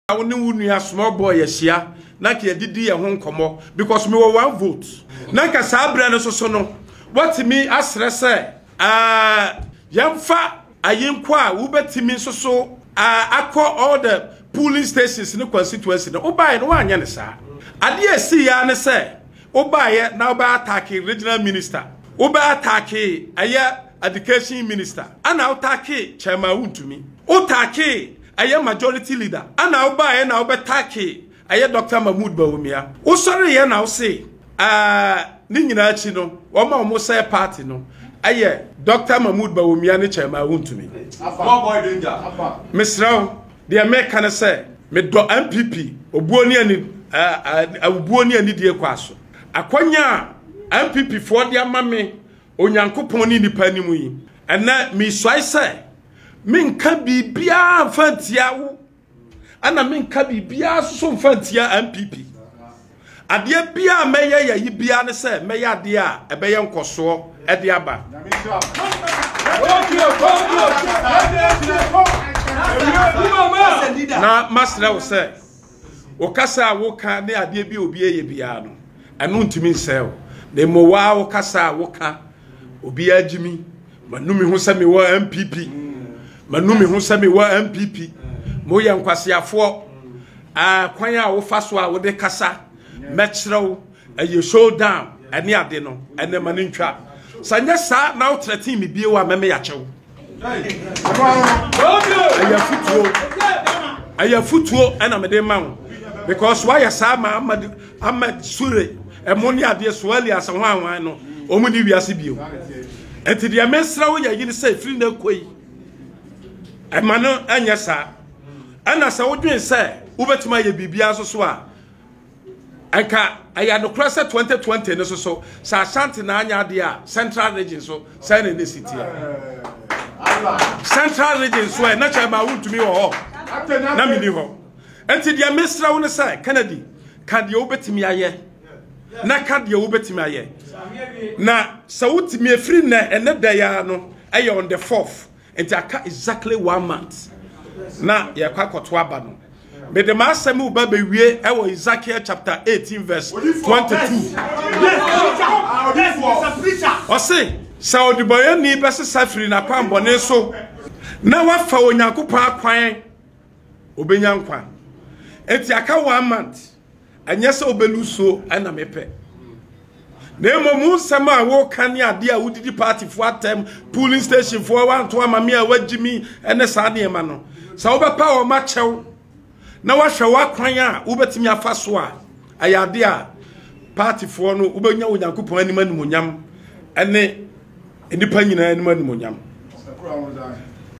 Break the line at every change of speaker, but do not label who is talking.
I wouldn't a small boy a share, like a didi a home come because me were 1 vote. Nanka Sabra so no. What me as I say, young fa, I inquire, who bet me so, I call all the polling stations in the constituency. Oh, by no one, Yanessa. I dare see Yana say, oh, by it now by attacking regional minister, oh, by attacking a education minister, and now take chairman wontumi. Oh, take. I am majority leader. And now buy and now betake. I am Dr. Mahmoud Bawumia. Oh, sorry, and now say, Nina Chino, or almost say party no. I am Dr. Mahmoud Bawumia, the chairman wontumi. Miss Rao, the American say, me do MPP, Obuoni and Nidia Quaso. Aquanya MPP for their mammy, Onyankoponi ni Panimui. And that me so I say. Min kabi bia fantia wo ana min kabi bia so fantia MPP ade bia meye yayi bia ne se meye ade a ebeye nkoso e de aba na masra wo se wo kasa wo ka ne ade bia obi eye bia no eno ntimi nsel na mo wa wo kasa wo ka obi agimi manumi ho se me wo MPP manumi hu se me wa MPP mo ye nkwasiafo kwan a wo fa so a wo de kasa mekrew aye showdown ane ade no ene mane ntwa sanya sa na wo 13 me bie wa meme ya chew aya futuo ena me de man because why ya sa ma Ahmad Sure e mo ni ade so ali asa hwan no o mu ni wiase bio enti de mesra wo ya yini say free na koi Emano anya sa ana sa wodwen se ubetima ye bibia so a anka aya no krasa 2020 no so sa Ashanti na anya de a central region so say na city central region so na chama wontumi wo ho na mini ho enti dia mesra wo ne say Kennedy kan de ubetimi aye na kan de ubetimi aye na sa wotimi afri na ene da ya no aye on the 4th and exactly 1 month. Na ya kwa koto aba no. Me de ma asem u ba bewie e wo Ezekiel chapter 18 verse 22. O say, sa odiboye ni be safiri na kwambone so. Na wafa onyankopon akwan obenya nkwa. Enti aka 1 month. Anya se obeluso ana mepe. Nemo munsama a wo kan ya de a wudidi party for atem polling station for one to amami a wagimi ene sa de ma no sa wo bepa wo ma chew na wa hwe wa kwan a wo betimi afa so a ayade a party for no wo benya onyankopon animanimonyam ene enipa nyina animanimonyam